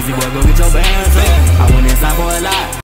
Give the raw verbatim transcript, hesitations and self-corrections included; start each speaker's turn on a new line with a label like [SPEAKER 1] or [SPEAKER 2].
[SPEAKER 1] Pussy boy, go get your bands up. I went inside for a lot.